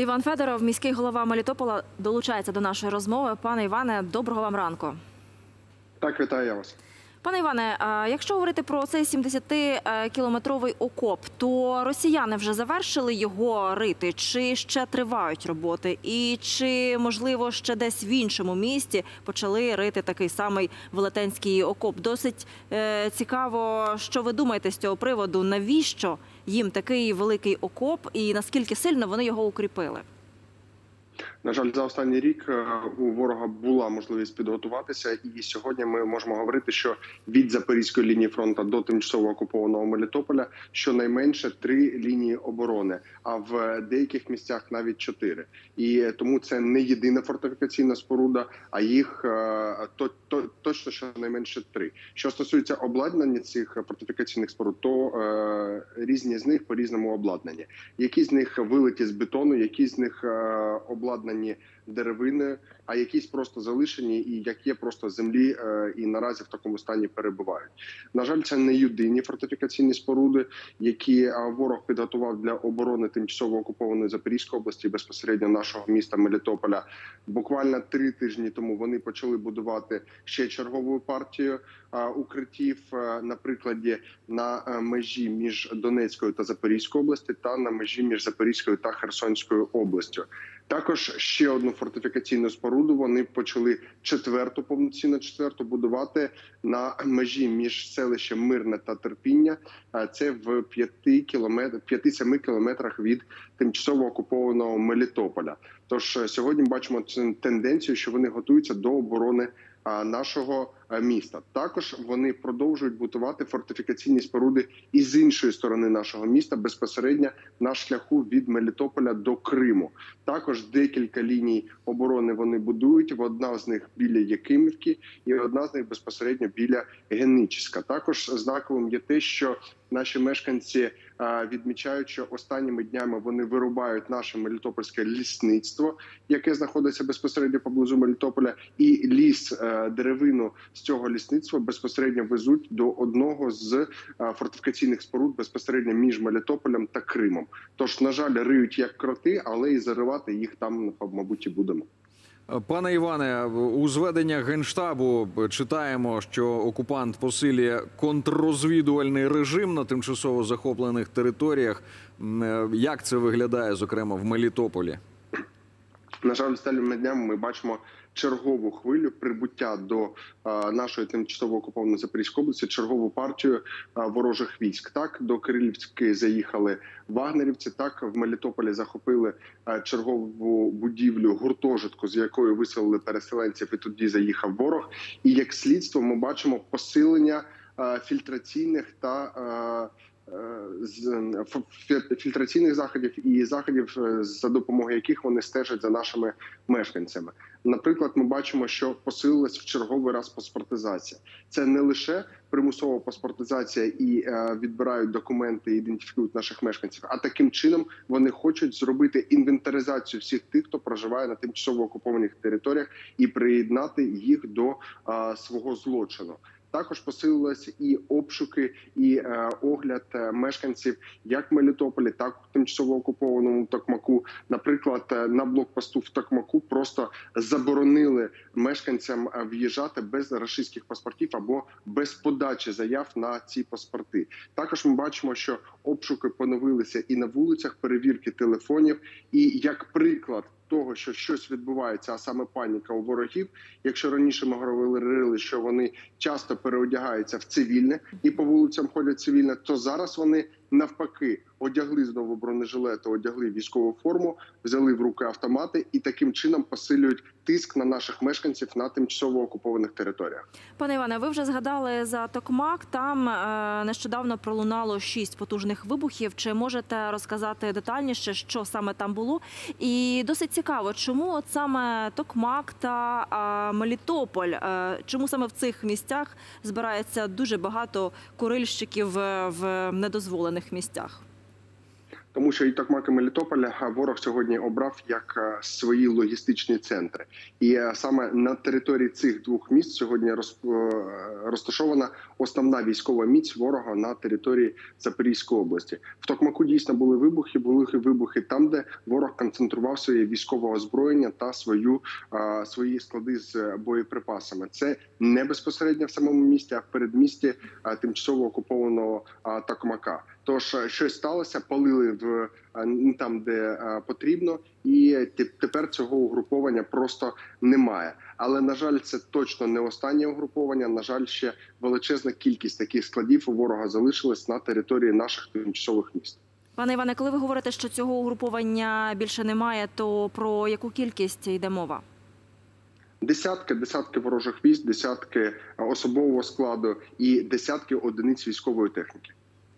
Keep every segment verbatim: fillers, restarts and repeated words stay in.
Іван Федоров, міський голова Мелітополя, долучається до нашої розмови. Пане Іване, доброго вам ранку. Так, вітаю я вас. Пане Іване, якщо говорити про цей сімдесятикілометровий окоп, то росіяни вже завершили його рити, чи ще тривають роботи? І чи, можливо, ще десь в іншому місті почали рити такий самий велетенський окоп? Досить е, цікаво, що ви думаєте з цього приводу, навіщо їм такий великий окоп і наскільки сильно вони його укріпили? На жаль, за останній рік у ворога була можливість підготуватися, і сьогодні ми можемо говорити, що від Запорізької лінії фронту до тимчасово окупованого Мелітополя щонайменше три лінії оборони, а в деяких місцях навіть чотири. І тому це не єдина фортифікаційна споруда, а їх то, то, точно щонайменше три. Що стосується обладнання цих фортифікаційних споруд, то е, різні з них по-різному обладнані. Які з них вилиті з бетону, які з них е, обладнані деревиною, а якісь просто залишені і як є просто землі і наразі в такому стані перебувають. На жаль, це не єдині фортифікаційні споруди, які ворог підготував для оборони тимчасово окупованої Запорізької області, безпосередньо нашого міста Мелітополя. Буквально три тижні тому вони почали будувати ще чергову партію укриттів, на прикладі на межі між Донецькою та Запорізькою областю та на межі між Запорізькою та Херсонською областю. Також ще одну фортифікаційну споруду вони почали четверту, повноцінно четверту, будувати на межі між селищем Мирне та Терпіння. Це в п'яти-семи кілометрах від тимчасово окупованого Мелітополя. Тож сьогодні бачимо цю тенденцію, що вони готуються до оборони нашого міста. Також вони продовжують будувати фортифікаційні споруди і з іншої сторони нашого міста, безпосередньо на шляху від Мелітополя до Криму. Також декілька ліній оборони вони будують. Одна з них біля Якимівки і одна з них безпосередньо біля Генічеська. Також знаковим є те, що наші мешканці відмічають, що останніми днями вони вирубають наше мелітопольське лісництво, яке знаходиться безпосередньо поблизу Мелітополя, і ліс, деревину з цього лісництва безпосередньо везуть до одного з фортифікаційних споруд безпосередньо між Мелітополем та Кримом. Тож, на жаль, риють як кроти, але і заривати їх там, мабуть, і будемо. Пане Іване, у зведеннях Генштабу читаємо, що окупант посилює контррозвідувальний режим на тимчасово захоплених територіях. Як це виглядає, зокрема, в Мелітополі? На жаль, останніми днями ми бачимо чергову хвилю прибуття до а, нашої тимчасово окупованої Запорізької області, чергову партію а, ворожих військ. Так, до Кирилівки заїхали вагнерівці, так, в Мелітополі захопили а, чергову будівлю гуртожитку, з якої виселили переселенців, і тоді заїхав ворог. І як слідство ми бачимо посилення а, фільтраційних та а, з фільтраційних заходів і заходів, за допомогою яких вони стежать за нашими мешканцями. Наприклад, ми бачимо, що посилилась в черговий раз паспортизація. Це не лише примусова паспортизація і відбирають документи і ідентифікують наших мешканців, а таким чином вони хочуть зробити інвентаризацію всіх тих, хто проживає на тимчасово окупованих територіях, і приєднати їх до а, свого злочину. Також посилилися і обшуки, і е, огляд е, мешканців як в Мелітополі, так і в тимчасово окупованому Токмаку. Наприклад, е, на блокпосту в Токмаку просто заборонили мешканцям в'їжджати без рашистських паспортів або без подачі заяв на ці паспорти. Також ми бачимо, що обшуки поновилися і на вулицях, перевірки телефонів. І як приклад того, що щось відбувається, а саме паніка у ворогів. Якщо раніше ми говорили, що вони часто переодягаються в цивільне і по вулицям ходять цивільне, то зараз вони навпаки одягли знову бронежилети, одягли військову форму, взяли в руки автомати і таким чином посилюють тиск на наших мешканців на тимчасово окупованих територіях. Пане Іване, ви вже згадали за Токмак. Там е, нещодавно пролунало шість потужних вибухів. Чи можете розказати детальніше, що саме там було? І досить цікаво, чому от саме Токмак та е, Мелітополь, е, чому саме в цих місцях збирається дуже багато курильщиків в недозволених місцях? Тому що і Токмак, і Мелітополь ворог сьогодні обрав як свої логістичні центри. І саме на території цих двох міст сьогодні розташована основна військова міць ворога на території Запорізької області. В Токмаку дійсно були вибухи, були вибухи там, де ворог концентрував своє військове озброєння та свою, свої склади з боєприпасами. Це не безпосередньо в самому місті, а в передмісті тимчасово окупованого Токмака. Тож щось сталося, палили в не там, де потрібно, і тепер цього угруповання просто немає. Але, на жаль, це точно не останнє угруповання. На жаль, ще величезна кількість таких складів у ворога залишилась на території наших тимчасових міст. Пане Іване, коли ви говорите, що цього угруповання більше немає, то про яку кількість йде мова? Десятки, десятки ворожих військ, десятки особового складу і десятки одиниць військової техніки.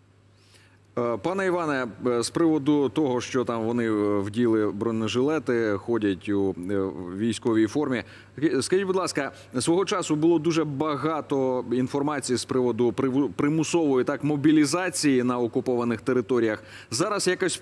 Пане Іване, з приводу того, що там вони вділи бронежилети, ходять у військовій формі. Скажіть, будь ласка, свого часу було дуже багато інформації з приводу примусової так мобілізації на окупованих територіях. Зараз якось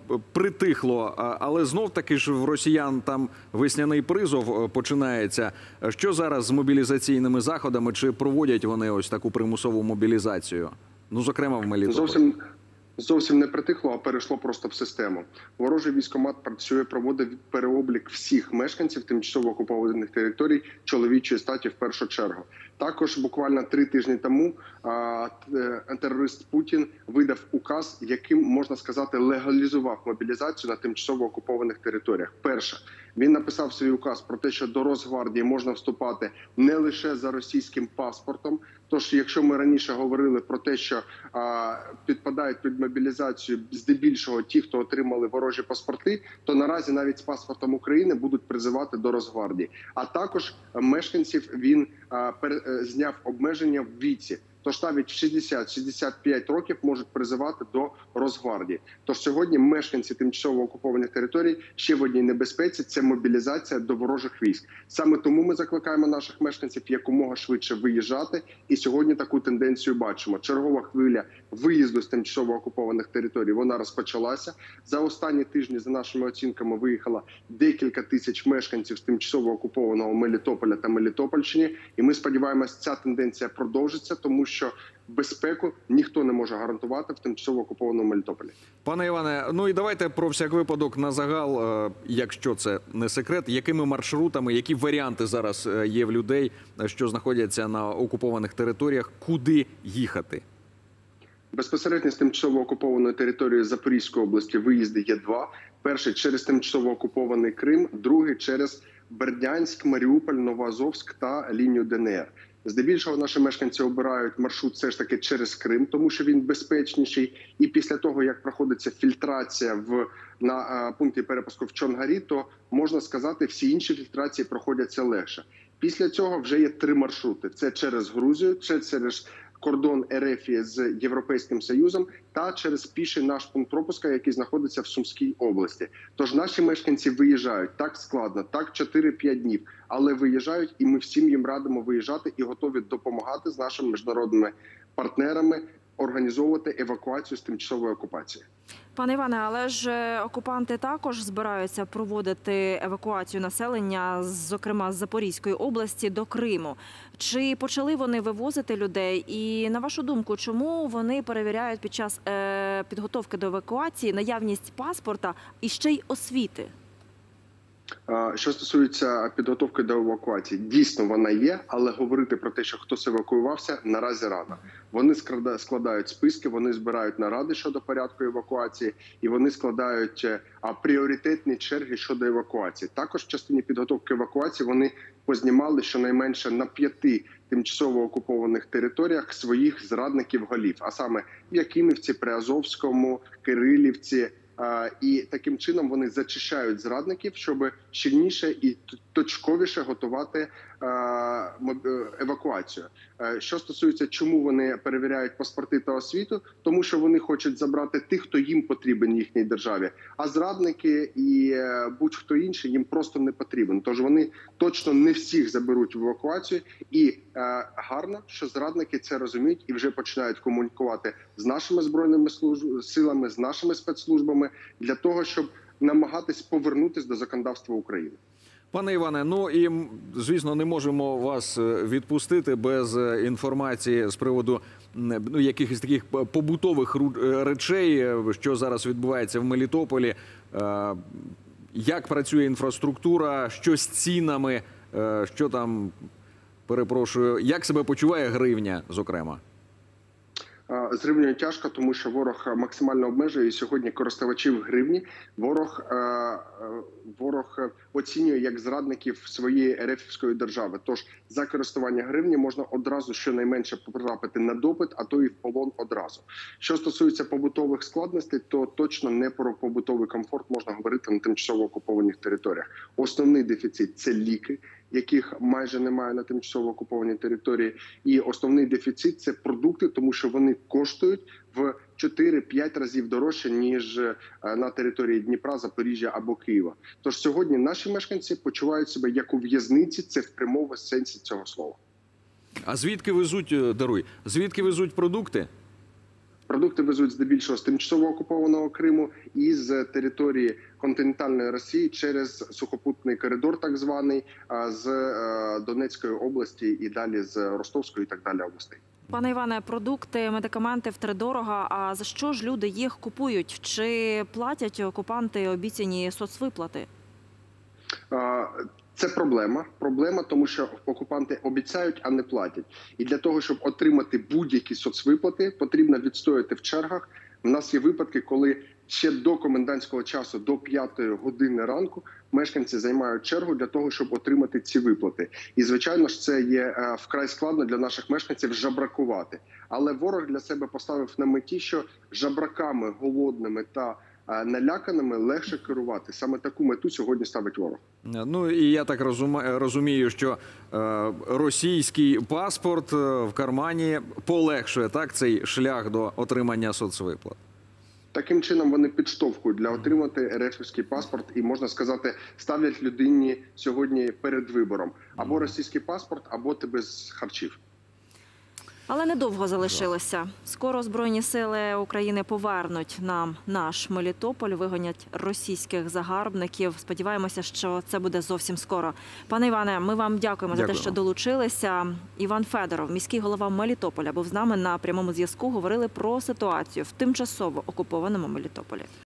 притихло, але знов-таки ж в росіян там весняний призов починається. Що зараз з мобілізаційними заходами? Чи проводять вони ось таку примусову мобілізацію? Ну, зокрема, в Мелітополі. Зовсім... Зовсім не притихло, а перейшло просто в систему. Ворожий військкомат працює, проводить переоблік всіх мешканців тимчасово окупованих територій чоловічої статі в першу чергу. Також буквально три тижні тому а, терорист Путін видав указ, яким, можна сказати, легалізував мобілізацію на тимчасово окупованих територіях. Перше, він написав свій указ про те, що до Росгвардії можна вступати не лише за російським паспортом. Тож, якщо ми раніше говорили про те, що а, підпадають під мобілізацію здебільшого ті, хто отримали ворожі паспорти, то наразі навіть з паспортом України будуть призивати до Росгвардії. А також мешканців він а, пер, зняв обмеження в віці. Тож навіть в шістдесят - шістдесят п'ять років можуть призивати до Росгвардії. Тож сьогодні мешканці тимчасово окупованих територій ще в одній небезпеці – це мобілізація до ворожих військ. Саме тому ми закликаємо наших мешканців якомога швидше виїжджати. І сьогодні таку тенденцію бачимо. Чергова хвиля виїзду з тимчасово окупованих територій, вона розпочалася. За останні тижні, за нашими оцінками, виїхало декілька тисяч мешканців з тимчасово окупованого Мелітополя та Мелітопольщини. І ми сподіваємося, ця тенденція продовжиться, тому що що безпеку ніхто не може гарантувати в тимчасово окупованому Мелітополі. Пане Іване, ну і давайте про всяк випадок на загал, якщо це не секрет, якими маршрутами, які варіанти зараз є в людей, що знаходяться на окупованих територіях, куди їхати? Безпосередньо з тимчасово окупованої території Запорізької області виїзди є два. Перший – через тимчасово окупований Крим, другий – через Бердянськ, Маріуполь, Новоазовськ та лінію Д Н Р. Здебільшого наші мешканці обирають маршрут все ж таки через Крим, тому що він безпечніший. І після того, як проходиться фільтрація в, на а, пункті перепуску в Чонгарі, то, можна сказати, всі інші фільтрації проходяться легше. Після цього вже є три маршрути. Це через Грузію, це через кордон Ерефії з Європейським Союзом та через піший наш пункт пропуска, який знаходиться в Сумській області. Тож наші мешканці виїжджають. Так складно, так чотири-п'ять днів, але виїжджають, і ми всім їм радимо виїжджати і готові допомагати з нашими міжнародними партнерами організовувати евакуацію з тимчасової окупації. Пане Іване, але ж окупанти також збираються проводити евакуацію населення, зокрема з Запорізької області, до Криму. Чи почали вони вивозити людей? І, на вашу думку, чому вони перевіряють під час е, підготовки до евакуації наявність паспорта і ще й освіти? Що стосується підготовки до евакуації, дійсно вона є, але говорити про те, що хтось евакуювався, наразі рано. Вони складають списки, вони збирають наради щодо порядку евакуації і вони складають пріоритетні черги щодо евакуації. Також в частині підготовки евакуації вони познімали щонайменше на п'яти тимчасово окупованих територіях своїх зрадників-голів, а саме в Якимівці, Приазовському, Кирилівці. І таким чином вони зачищають зрадників, щоб щільніше і точковіше готувати евакуацію. Що стосується, чому вони перевіряють паспорти та освіту, тому що вони хочуть забрати тих, хто їм потрібен в їхній державі, а зрадники і будь-хто інший їм просто не потрібен. Тож вони точно не всіх заберуть в евакуацію. І е, гарно, що зрадники це розуміють і вже починають комунікувати з нашими збройними служб... силами, з нашими спецслужбами для того, щоб намагатись повернутися до законодавства України. Пане Іване, ну і, звісно, не можемо вас відпустити без інформації з приводу ну, якихось таких побутових речей, що зараз відбувається в Мелітополі. Як працює інфраструктура, що з цінами, що там, перепрошую, як себе почуває гривня, зокрема? З гривнею тяжко, тому що ворог максимально обмежує. І сьогодні користувачів гривні ворог, ворог оцінює як зрадників своєї ерефівської держави. Тож за користування гривні можна одразу щонайменше потрапити на допит, а то і в полон одразу. Що стосується побутових складностей, то точно не про побутовий комфорт можна говорити на тимчасово окупованих територіях. Основний дефіцит – це ліки, яких майже немає на тимчасово окупованій території. І основний дефіцит – це продукти, тому що вони коштують в чотири-п'ять разів дорожче, ніж на території Дніпра, Запоріжжя або Києва. Тож сьогодні наші мешканці почувають себе як у в'язниці, це в прямому сенсі цього слова. А звідки везуть, даруй, звідки везуть продукти? Продукти везуть здебільшого з тимчасово окупованого Криму і з території континентальної Росії через сухопутний коридор, так званий, з Донецької області і далі з Ростовської і так далі областей. Пане Іване, продукти, медикаменти втридорога. А за що ж люди їх купують? Чи платять окупанти обіцяні соцвиплати? Це проблема. Проблема, тому що окупанти обіцяють, а не платять. І для того, щоб отримати будь-які соцвиплати, потрібно відстояти в чергах. У нас є випадки, коли ще до комендантського часу, до п'ятої години ранку, мешканці займають чергу для того, щоб отримати ці виплати. І, звичайно ж, це є вкрай складно для наших мешканців жабракувати. Але ворог для себе поставив на меті, що жабраками, голодними та наляканими легше керувати. Саме таку мету сьогодні ставить ворог. Ну і я так розумію, що е, російський паспорт в кармані полегшує так цей шлях до отримання соцвиплат. Таким чином вони підштовхують для отримати ерефівський паспорт і, можна сказати, ставлять людині сьогодні перед вибором. Або російський паспорт, або ти без харчів. Але недовго залишилося. Скоро Збройні сили України повернуть нам наш Мелітополь, вигонять російських загарбників. Сподіваємося, що це буде зовсім скоро. Пане Іване, ми вам дякуємо, дякуємо за те, що долучилися. Іван Федоров, міський голова Мелітополя, був з нами на прямому зв'язку. Говорили про ситуацію в тимчасово окупованому Мелітополі.